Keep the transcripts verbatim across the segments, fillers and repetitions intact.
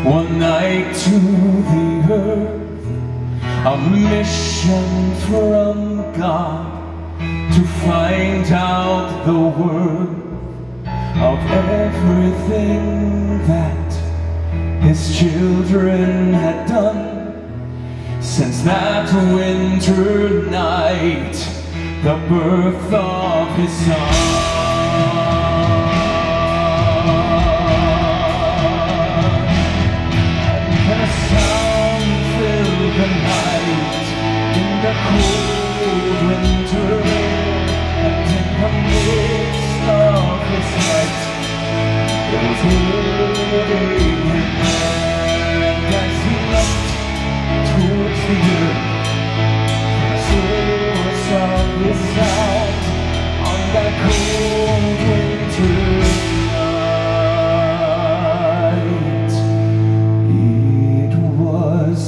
One night to the earth, a mission from God to find out the worth of everything that His children had done since that winter night, the birth of His Son. The cold winter, and in the midst of His night, it was holding Him, and as He looked towards the earth, the source of His sound on that cold winter night, it was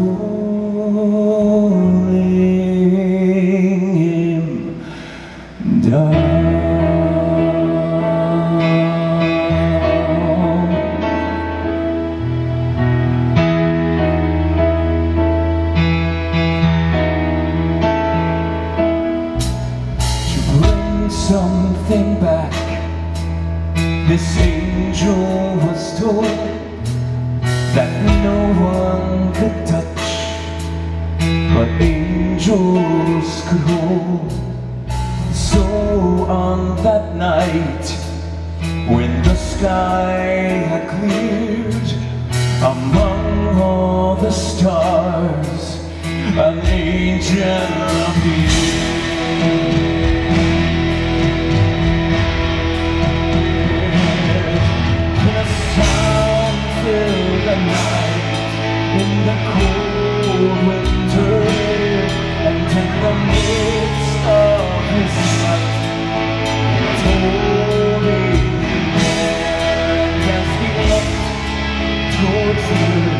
something back. This angel was told that no one could touch, but angels could hold. So on that night, when the sky had cleared, among all the stars, an angel appeared. In the cold winter, and in the midst of His night, He was holding Him, and as He looked towards the